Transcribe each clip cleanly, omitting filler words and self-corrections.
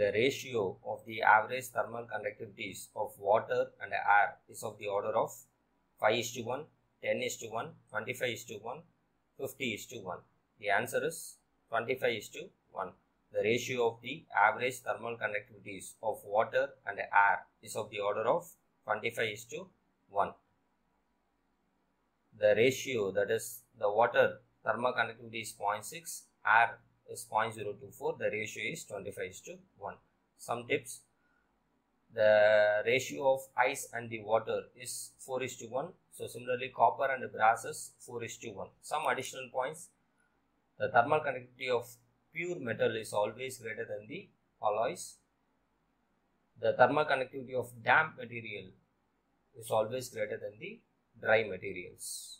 the ratio of the average thermal conductivities of water and air is of the order of 5:1, 10:1, 25:1, 50:1. The answer is 25:1. The ratio of the average thermal conductivities of water and air is of the order of 25:1. The ratio, that is the water thermal conductivity is 0.6, air is 0.024, the ratio is 25:1. Some tips: the ratio of ice and the water is 4:1. So similarly copper and brass is 4:1. Some additional points: the thermal conductivity of pure metal is always greater than the alloys. The thermal conductivity of damp material is always greater than the dry materials.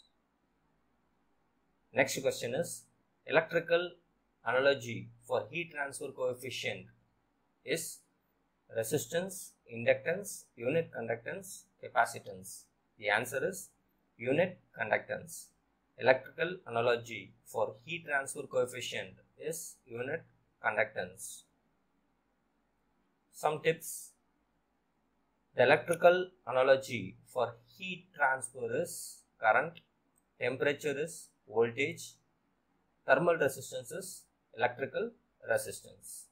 Next question is, electrical analogy for heat transfer coefficient is resistance, inductance, unit conductance, capacitance. The answer is unit conductance. Electrical analogy for heat transfer coefficient is unit conductance. Some tips: the electrical analogy for heat transfer is current, temperature is voltage, thermal resistance is electrical resistance.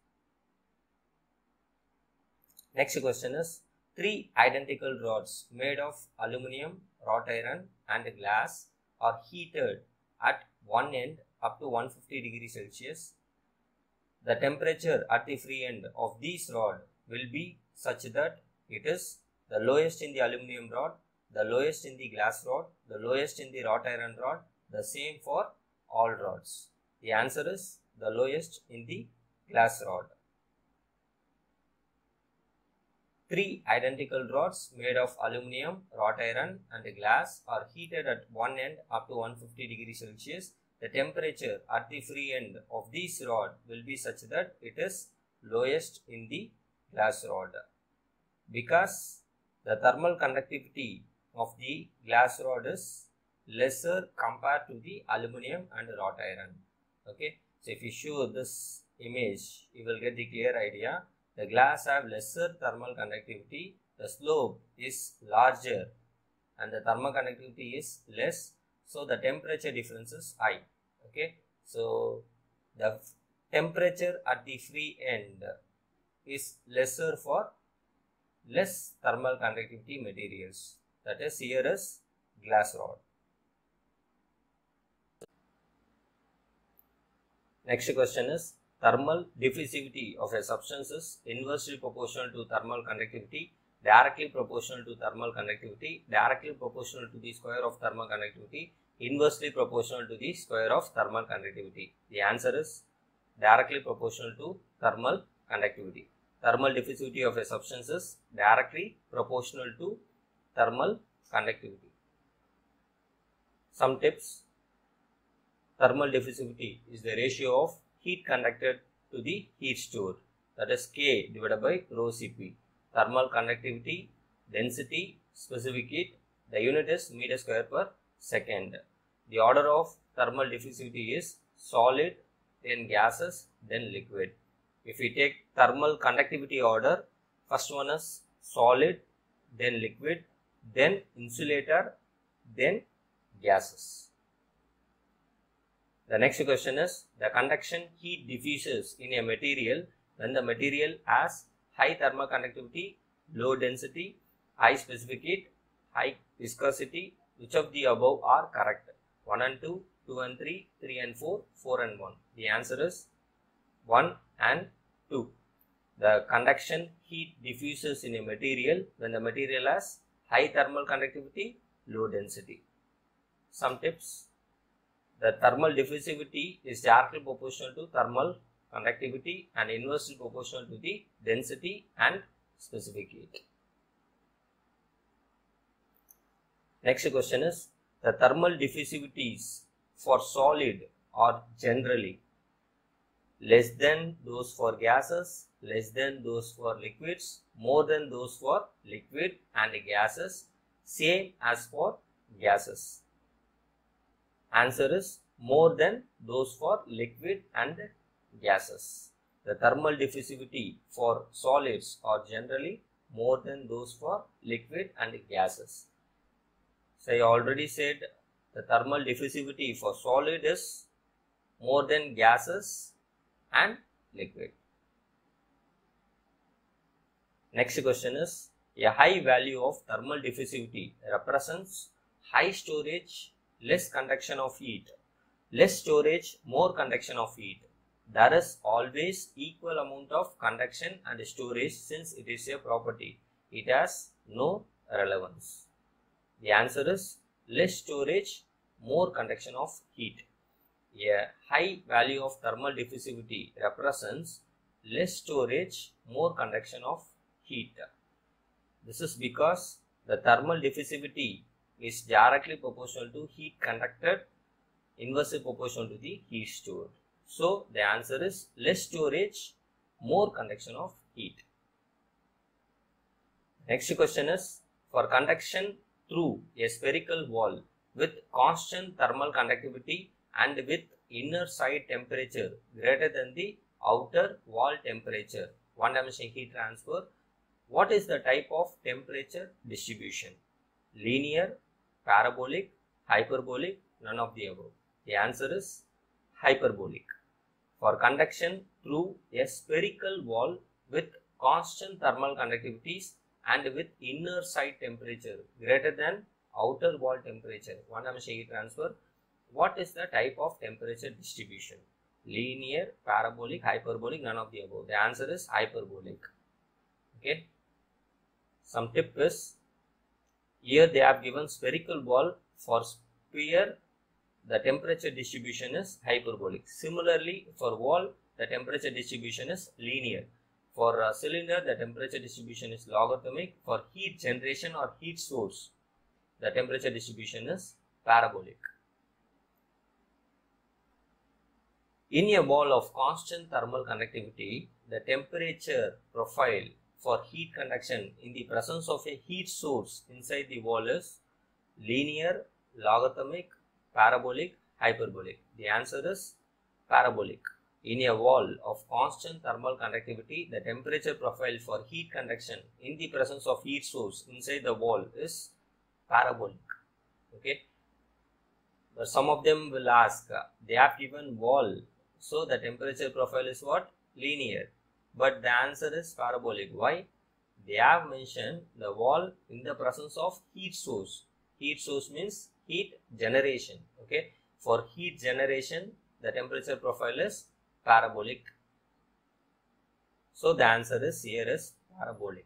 Next question is, three identical rods made of aluminum, wrought iron and glass are heated at one end up to 150 degrees Celsius. The temperature at the free end of these rods will be such that it is the lowest in the aluminum rod, the lowest in the glass rod, the lowest in the wrought iron rod, the same for all rods. The answer is the lowest in the glass rod. Three identical rods made of aluminum, wrought iron and glass are heated at one end up to 150 degrees Celsius. The temperature at the free end of these rod will be such that it is lowest in the glass rod. Because the thermal conductivity of the glass rod is lesser compared to the aluminum and wrought iron. Okay, so if you show this image, you will get the clear idea. The glass have lesser thermal conductivity, the slope is larger and the thermal conductivity is less, so the temperature difference is high. Okay, so the temperature at the free end is lesser for less thermal conductivity materials, that is here is glass rod. Next question is, thermal diffusivity of a substance is inversely proportional to thermal conductivity, directly proportional to thermal conductivity, directly proportional to the square of thermal conductivity, inversely proportional to the square of thermal conductivity. The answer is directly proportional to thermal conductivity. Thermal diffusivity of a substance is directly proportional to thermal conductivity. Some tips: thermal diffusivity is the ratio of heat conducted to the heat stored, that is K divided by rho Cp. Thermal conductivity, density, specific heat, the unit is meter square per second. The order of thermal diffusivity is solid, then gases, then liquid. If we take thermal conductivity order, first one is solid, then liquid, then insulator, then gases. The next question is, the conduction heat diffuses in a material when the material has high thermal conductivity, low density, high specific heat, high viscosity. Which of the above are correct? 1 and 2, 2 and 3, 3 and 4, 4 and 1. The answer is 1 and 2. The conduction heat diffuses in a material when the material has high thermal conductivity, low density. Some tips: the thermal diffusivity is directly proportional to thermal conductivity and inversely proportional to the density and specific heat. Next question is, the thermal diffusivities for solid are generally less than those for gases, less than those for liquids, more than those for liquid and gases, same as for gases. Answer is more than those for liquid and gases. the thermal diffusivity for solids are generally more than those for liquid and gases. So I already said the thermal diffusivity for solid is more than gases and liquid. Next question is, a high value of thermal diffusivity represents high storage, less conduction of heat. Less storage, more conduction of heat. There is always equal amount of conduction and storage since it is a property. It has no relevance. The answer is less storage, more conduction of heat. A high value of thermal diffusivity represents less storage, more conduction of heat. This is because the thermal diffusivity is directly proportional to heat conducted, inversely proportional to the heat stored. So the answer is less storage, more conduction of heat. Next question is, for conduction through a spherical wall with constant thermal conductivity and with inner side temperature greater than the outer wall temperature, one-dimensional heat transfer, what is the type of temperature distribution? Linear, parabolic, hyperbolic, none of the above. The answer is hyperbolic. For conduction through a spherical wall with constant thermal conductivities and with inner side temperature greater than outer wall temperature, one-dimensional heat transfer, what is the type of temperature distribution? Linear, parabolic, hyperbolic, none of the above. The answer is hyperbolic. Okay. Some tip is, here they have given spherical wall. For sphere, the temperature distribution is hyperbolic. Similarly, for wall, the temperature distribution is linear. For a cylinder, the temperature distribution is logarithmic. For heat generation or heat source, the temperature distribution is parabolic. In a wall of constant thermal conductivity, the temperature profile for heat conduction in the presence of a heat source inside the wall is linear, logarithmic, parabolic, hyperbolic. The answer is parabolic. In a wall of constant thermal conductivity, the temperature profile for heat conduction in the presence of heat source inside the wall is parabolic. Okay. But some of them will ask, they have given wall, so the temperature profile is what? Linear. But the answer is parabolic. Why? They have mentioned the wall in the presence of heat source. Heat source means heat generation. Okay. For heat generation, the temperature profile is parabolic. So the answer is here is parabolic.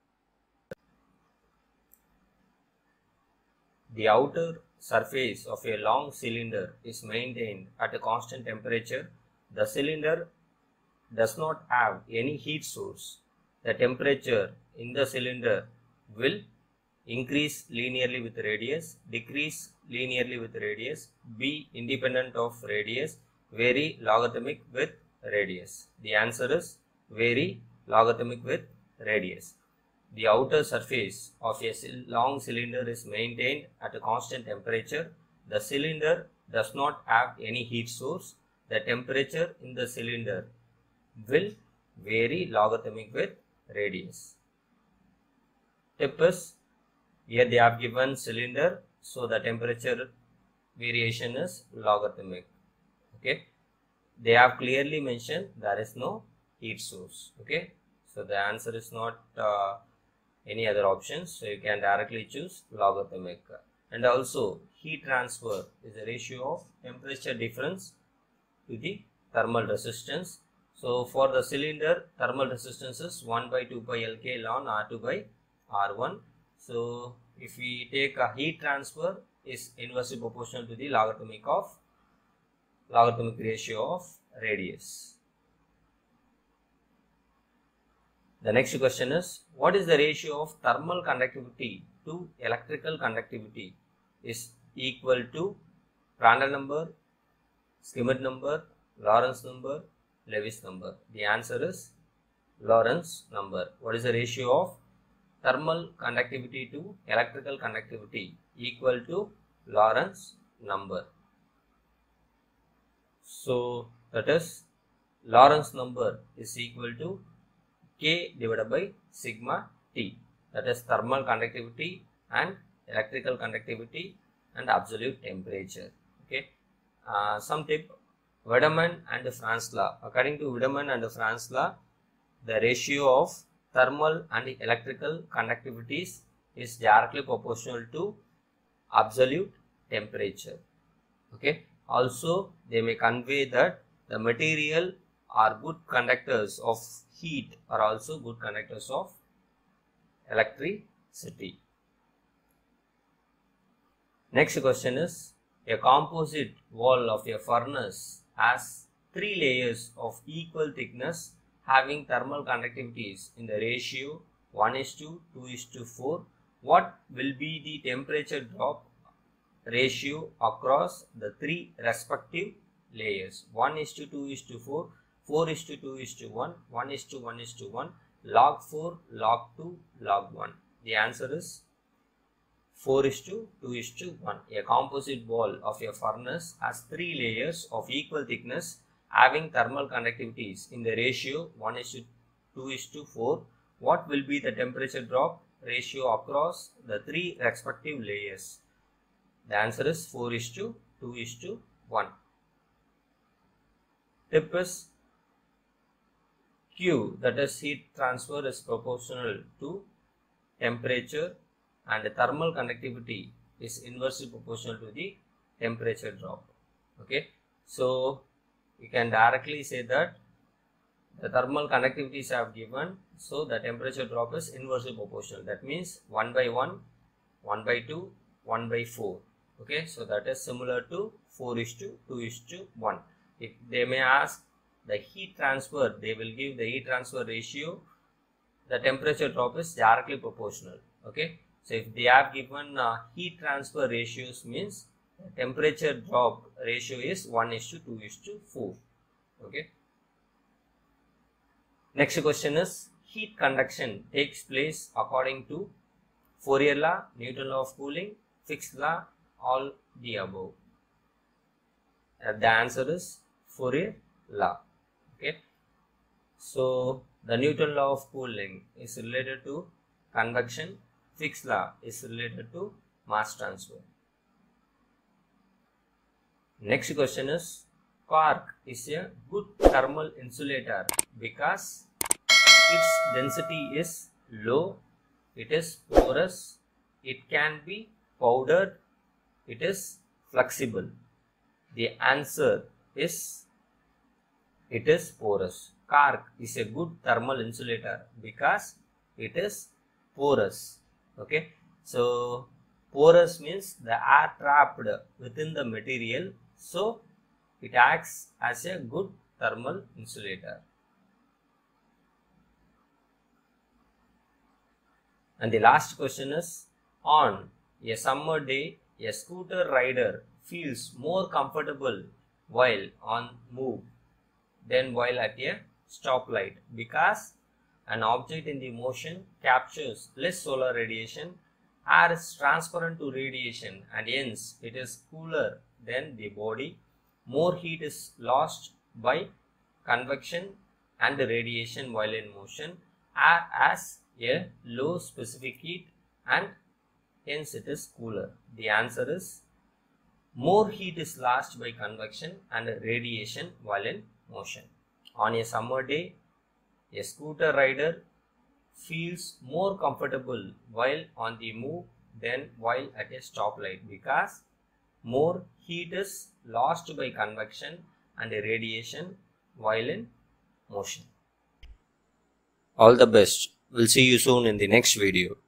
The outer surface of a long cylinder is maintained at a constant temperature. The cylinder does not have any heat source. The temperature in the cylinder will increase linearly with radius, decrease linearly with radius, be independent of radius, vary logarithmic with radius. The answer is vary logarithmic with radius. The outer surface of a long cylinder is maintained at a constant temperature. The cylinder does not have any heat source. The temperature in the cylinder will vary logarithmic with radius. Tip is, here they have given cylinder, so the temperature variation is logarithmic. Okay, they have clearly mentioned there is no heat source. Okay, so the answer is not any other options, so you can directly choose logarithmic. And also heat transfer is a ratio of temperature difference to the thermal resistance. So for the cylinder, thermal resistance is 1 by 2 pi Lk ln R2 by R1. So if we take a heat transfer is inversely proportional to the logarithmic ratio of radius. The next question is, what is the ratio of thermal conductivity to electrical conductivity is equal to Prandtl number, Schmidt number, Lorentz number, Lewis number? The answer is Lorentz number. What is the ratio of thermal conductivity to electrical conductivity? Equal to Lorentz number. So that is Lorentz number is equal to K divided by sigma T, that is thermal conductivity and electrical conductivity and absolute temperature. Okay. Some tip: Wiedemann and Franz law. According to Wiedemann and Franz law, the ratio of thermal and electrical conductivities is directly proportional to absolute temperature. Okay. Also, they may convey that the material are good conductors of heat, are also good conductors of electricity. Next question is: a composite wall of a furnace has 3 layers of equal thickness having thermal conductivities in the ratio 1:2:4. What will be the temperature drop ratio across the 3 respective layers? 1:2:4, 4:2:1, 1:1:1, log 4, log 2, log 1. The answer is 4:2:1. A composite wall of a furnace has 3 layers of equal thickness having thermal conductivities in the ratio 1:2:4. What will be the temperature drop ratio across the 3 respective layers? The answer is 4:2:1. Tip is: Q, that is heat transfer, is proportional to temperature and thermal conductivity is inversely proportional to the temperature drop. Okay, so you can directly say that the thermal conductivities I have given, so the temperature drop is inversely proportional. That means 1/1, 1/2, 1/4. Okay, so that is similar to 4:2:1. If they may ask the heat transfer, they will give the heat transfer ratio. The temperature drop is directly proportional. Okay, so if they have given heat transfer ratios, means the temperature drop ratio is 1:2:4. Okay. Next question is: heat conduction takes place according to Fourier law, Newton law of cooling, Fick's law, all the above. The answer is Fourier law. Okay. So the Newton law of cooling is related to convection, Fick's law is related to mass transfer. Next question is: cork is a good thermal insulator because its density is low, it is porous, it can be powdered, it is flexible. The answer is it is porous. Cork is a good thermal insulator because it is porous. Okay, so porous means the air trapped within the material, so it acts as a good thermal insulator. And the last question is: on a summer day, a scooter rider feels more comfortable while on move than while at a stoplight because an object in the motion captures less solar radiation, air is transparent to radiation, and hence it is cooler than the body. More heat is lost by convection and radiation while in motion. Air has a low specific heat and hence it is cooler. The answer is more heat is lost by convection and radiation while in motion. On a summer day, a scooter rider feels more comfortable while on the move than while at a stoplight because more heat is lost by convection and radiation while in motion. All the best. We'll see you soon in the next video.